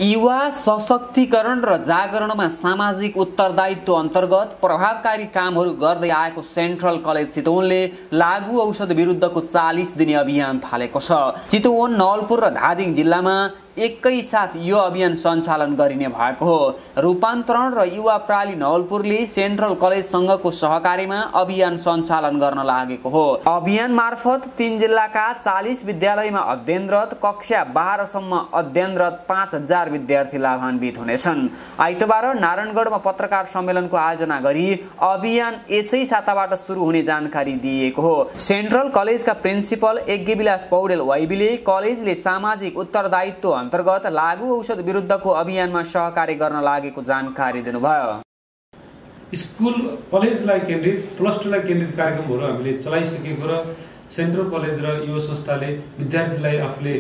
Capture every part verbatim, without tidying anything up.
युवा सशक्तिकरण र जागरणमा सामाजिक उत्तरदायित्व अन्तर्गत प्रभावकारी कामहरू गर्दै आएको सेन्ट्रल कलेज चितवनले लागू औषध विरुद्धको चालीस दिने अभियान थालेको छ। चितवन, नवलपुर र धादिङ जिल्लामा एकै साथ यो अभियान सञ्चालन गरिने भएको हो। रूपान्तरण र युवा प्राली नवलपुरले सेन्ट्रल कलेज संघको सहकारीमा अभियान सञ्चालन गर्न लागेको हो। अभियान मार्फत तीन जिल्लाका चालीस विद्यालयमा अध्ययनरत कक्षा बाह्रसम्म अध्ययनरत पाँच हजार विद्यार्थी लाभान्वित हुनेछन्। आइतबार नारायणगढमा पत्रकार सम्मेलनको आयोजना गरी अभियान यसै साताबाट सुरु हुने जानकारी दिएको हो। सेन्ट्रल कलेजका प्रिन्सिपल यज्ञविलास पौडेल वाइबीले कलेजले सामाजिक उत्तरदायित्व अन्तर्गत लागू औषध विरुद्धको अभियानमा सहकारी गर्न लागेको जानकारी दिनुभयो। स्कुल कलेजलाई केन्द्रित प्लस टू लाई केन्द्रित कार्यक्रमहरू हामीले चलाइसकेको र सेन्ट्रल कलेज र युवा संस्थाले विद्यार्थीलाई आफूले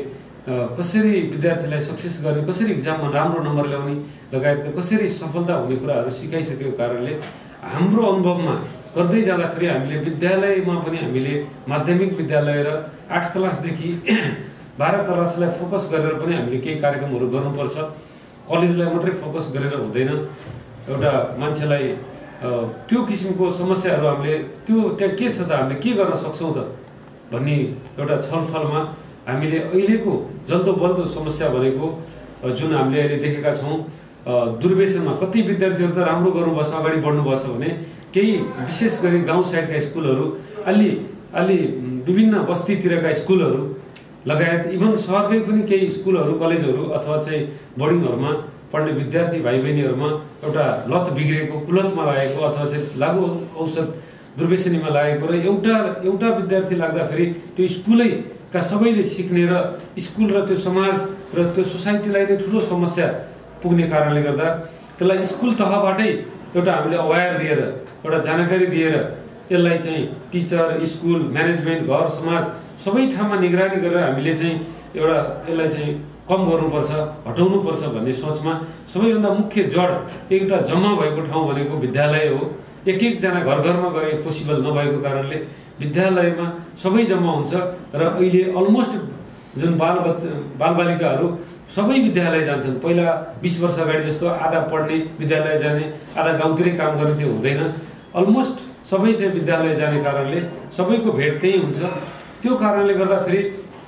कसरी विद्यार्थीलाई सक्सेस गर्ने, कसरी एक्जाममा राम्रो नम्बर ल्याउने लगायतका कसरी सफलता हुने कुराहरू सिकाइसकेको कारणले हाम्रो अनुभवमा गर्दै जाँदाखेरि हामीले विद्यालयमा पनि हामीले माध्यमिक विद्यालय र आठ क्लासदेखि बाह्र क्लासलाई फोकस गरेर पनि हामीले केही कार्यक्रमहरू गर्नुपर्छ। कलेजलाई मात्रै फोकस गरेर हुँदैन। एउटा मान्छेलाई त्यो किसिमको समस्याहरू हामीले त्यो त्यहाँ के छ त, हामीले के गर्न सक्छौँ त भन्ने एउटा छलफलमा हामीले अहिलेको जल्दो बल्दो समस्या भनेको जुन हामीले अहिले देखेका छौँ, दुर्व्यसनमा कति विद्यार्थीहरू त राम्रो गर्नुभएछ, अगाडि बढ्नुभएछ भने केही विशेष गरी गाउँ साइडका स्कुलहरू, अलि अलि विभिन्न बस्तीतिरका स्कुलहरू लगायत इभन सहरकै पनि केही स्कुलहरू, कलेजहरू अथवा चाहिँ बोर्डिङहरूमा पढ्ने विद्यार्थी भाइ बहिनीहरूमा एउटा लत बिग्रेको, कुलतमा लागेको अथवा चाहिँ लागू औषध दुर्व्यसनीमा लागेको र एउटा एउटा विद्यार्थी लाग्दाखेरि त्यो स्कुलैका सबैले सिक्ने र स्कुल र त्यो समाज र त्यो सोसाइटीलाई नै ठुलो समस्या पुग्ने कारणले गर्दा त्यसलाई स्कुल तहबाटै एउटा हामीले अवेयर दिएर एउटा जानकारी दिएर यसलाई चाहिँ टिचर, स्कुल, म्यानेजमेन्ट, घर, समाज सबै ठाउँमा निगरानी गरेर हामीले चाहिँ एउटा यसलाई चाहिँ कम गर्नुपर्छ, हटाउनुपर्छ भन्ने सोचमा सबैभन्दा मुख्य जड एउटा जम्मा भएको ठाउँ भनेको विद्यालय हो। एक एकजना घर घरमा गए पोसिबल नभएको कारणले विद्यालयमा सबै जम्मा हुन्छ र अहिले अलमोस्ट जुन बाल बच्चा बालबालिकाहरू सबै विद्यालय जान्छन्। पहिला बिस वर्ष अगाडि जस्तो आधा पढ्ने विद्यालय जाने, आधा गाउँतिरै काम गर्ने त्यो हुँदैन। अलमोस्ट सबै चाहिँ विद्यालय जाने कारणले सबैको भेट त्यही हुन्छ। त्यो कारणले गर्दाखेरि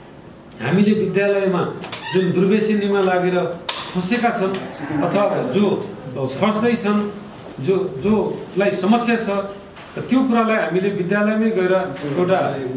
हामीले विद्यालयमा जुन दुर्व्यसनीमा लागेर फसेका छन् अथवा जो फस्दैछन्, जो जोलाई समस्या छ, त्यो कुरालाई हामीले विद्यालयमै गएर एउटा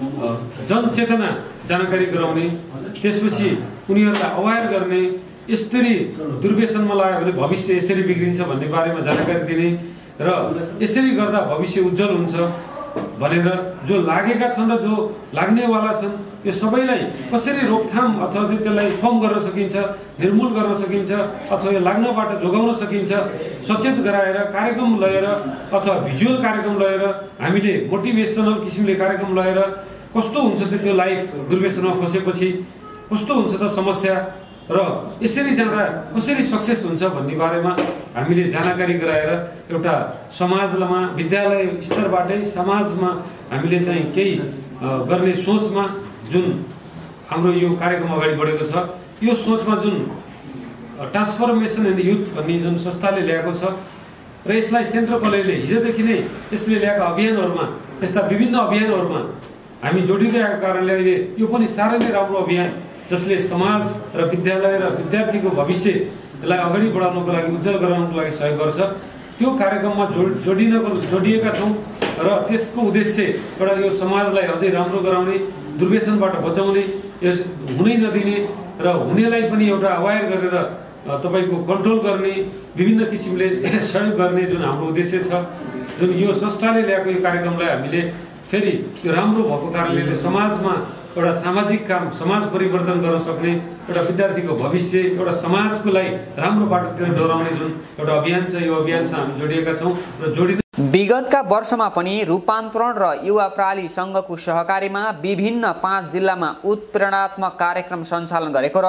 जनचेतना जानकारी गराउने, त्यसपछि उनीहरूलाई अवेयर गर्ने, यसरी दुर्व्यसनमा लाग्यो भने भविष्य यसरी बिग्रिन्छ भन्ने बारेमा जानकारी दिने र यसरी गर्दा भविष्य उज्जवल हुन्छ भनेर जो लागेका छन् र जो लाग्नेवाला छन् यो सबैलाई कसरी रोकथाम अथवा चाहिँ त्यसलाई कम गर्न सकिन्छ, निर्मूल गर्न सकिन्छ अथवा यो लाग्नबाट जोगाउन सकिन्छ, सचेत गराएर कार्यक्रम लिएर अथवा भिजुअल कार्यक्रम लिएर हामीले मोटिभेसनल किसिमले कार्यक्रम लिएर कस्तो हुन्छ त त्यो लाइफ दुर्व्यसनमा फसेपछि कस्तो हुन्छ त समस्या र यसरी जाँदा कसरी सक्सेस हुन्छ भन्ने बारेमा हामीले जानकारी गराएर एउटा समाजमा विद्यालय स्तरबाटै समाजमा हामीले चाहिँ केही गर्ने सोचमा जुन हाम्रो यो कार्यक्रम अगाडि बढेको छ, यो सोचमा जुन ट्रान्सफर्मेसन इन युथ भन्ने जुन संस्थाले ल्याएको छ र यसलाई सेन्ट्रल कलेजले हिजोदेखि नै यसले ल्याएका अभियानहरूमा, यस्ता विभिन्न अभियानहरूमा हामी जोडिँदै आएको कारणले अहिले यो पनि साह्रै नै राम्रो अभियान जसले समाज र विद्यालय र विद्यार्थीको भविष्यलाई अगाडि बढाउनको लागि, उज्जवल गराउनको लागि सहयोग गर्छ। त्यो कार्यक्रममा जोड जोडिनको जोडिएका छौँ र त्यसको उद्देश्य एउटा यो समाजलाई अझै राम्रो गराउने, दुर्व्यसनबाट बचाउने, यो हुनै नदिने र हुनेलाई पनि एउटा अवेयर गरेर तपाईँको कन्ट्रोल गर्ने, विभिन्न किसिमले सहयोग गर्ने जुन हाम्रो उद्देश्य छ। जुन यो संस्थाले ल्याएको यो कार्यक्रमलाई हामीले फेरि यो राम्रो भएको कारणले समाजमा एउटा सामाजिक काम, समाज परिवर्तन गर्न सक्ने एउटा विद्यार्थीको भविष्य, एउटा समाजको लागि राम्रो बाटोतिर डोराउने जुन एउटा अभियान छ, यो अभियानसँग हामी जोडिएका छौँ र जोडिँदै विगतका वर्षमा पनि रूपान्तरण र युवा प्राली संघको सहकारीमा विभिन्न पाँच जिल्लामा उत्प्रेरणात्मक कार्यक्रम सञ्चालन गरेको र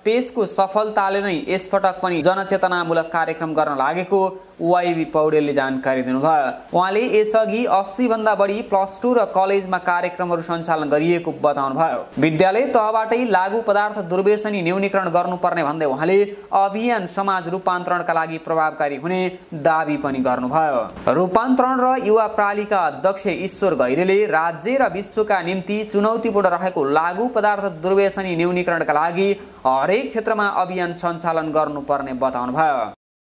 त्यसको सफलताले नै यसपटक पनि जनचेतनामूलक कार्यक्रम गर्न लागेको वाइबी पौडेलले जानकारी दिनुभयो। उहाँले यसअघि अस्सी भन्दा बढी प्लस टू र कलेजमा कार्यक्रमहरू सञ्चालन गरिएको बताउनुभयो। विद्यालय तहबाटै लागू पदार्थ दुर्व्यसनी न्यूनीकरण गर्नुपर्ने भन्दै उहाँले अभियान समाज रूपान्तरणका लागि प्रभावकारी हुने दावी पनि गर्नुभयो। रूपान्तरण र युवा प्रालिका अध्यक्ष ईश्वर घैरेले राज्य र विश्वका निम्ति चुनौतीपूर्ण रहेको लागू पदार्थ दुर्व्यसनी न्यूनीकरणका लागि हरेक क्षेत्रमा अभियान सञ्चालन गर्नुपर्ने बताउनुभयो।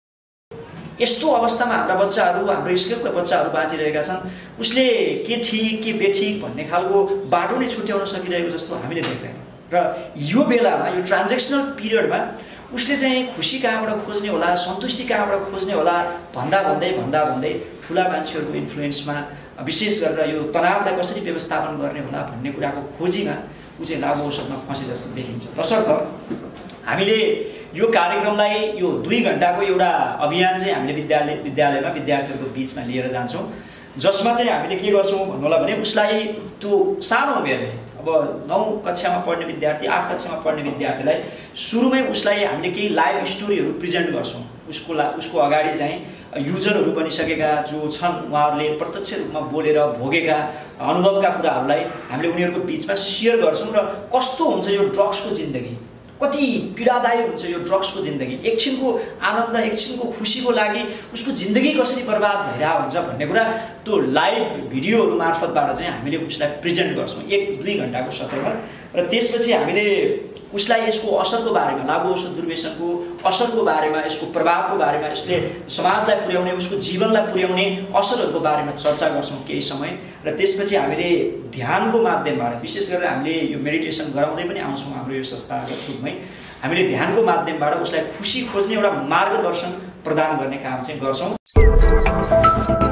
यस्तो अवस्थामा हाम्रा बच्चाहरू हाम्रो स्कुलका बच्चाहरू बाँचिरहेका छन्, उसले के ठिक के बेठिक भन्ने खालको बाटो नै छुट्याउन सकिरहेको जस्तो हामीले देख्दैनौँ। र यो बेलामा यो ट्रान्जेक्सनल पिरियडमा उसले चाहिँ खुसी कहाँबाट खोज्ने होला, सन्तुष्टि कहाँबाट खोज्ने होला भन्दा भन्दै भन्दा भन्दै ठुला मान्छेहरूको इन्फ्लुएन्समा विशेष गरेर यो तनावलाई कसरी व्यवस्थापन गर्ने होला भन्ने कुराको खोजीमा ऊ चाहिँ लागु औषधमा फँसे जस्तो देखिन्छ। तसर्थ हामीले यो कार्यक्रमलाई यो दुई घन्टाको एउटा अभियान चाहिँ हामीले विद्यालय विद्यालयमा विद्यार्थीहरूको बिचमा लिएर जान्छौँ, जसमा चाहिँ हामीले के गर्छौँ भन्नु होला भने उसलाई त्यो सानो उमेरमै अब नौ कक्षामा पढ्ने विद्यार्थी आठ कक्षामा पढ्ने विद्यार्थीलाई सुरुमै उसलाई हामीले केही लाइभ स्टोरीहरू प्रेजेन्ट गर्छौँ। उसको ला उसको अगाडि चाहिँ युजरहरू बनिसकेका जो छन् उहाँहरूले प्रत्यक्ष रूपमा बोलेर भोगेका अनुभवका कुराहरूलाई हामीले उनीहरूको बिचमा सेयर गर्छौँ र कस्तो हुन्छ यो ड्रग्सको जिन्दगी, कति पीडादायी हुन्छ यो ड्रग्सको जिन्दगी, एकछिनको आनन्द एकछिनको खुसीको लागि उसको जिन्दगी कसरी बर्बाद भइरहेको हुन्छ भन्ने कुरा त्यो लाइभ भिडियोहरू मार्फतबाट चाहिँ हामीले उसलाई प्रेजेन्ट गर्छौँ एक दुई घन्टाको सत्रमा। र त्यसपछि हामीले उसलाई यसको असरको बारेमा, लागु औषध दुर्व्यसनको असरको बारेमा, यसको प्रभावको बारेमा, यसले समाजलाई पुर्याउने उसको जीवनलाई पुर्याउने असरहरूको बारेमा चर्चा गर्छौँ केही समय। र त्यसपछि हामीले ध्यानको माध्यमबाट, विशेष गरेर हामीले यो मेडिटेसन गराउँदै पनि आउँछौँ हाम्रो यो संस्थाको थ्रुमै, हामीले ध्यानको माध्यमबाट उसलाई खुसी खोज्ने एउटा मार्गदर्शन प्रदान गर्ने काम चाहिँ गर्छौँ।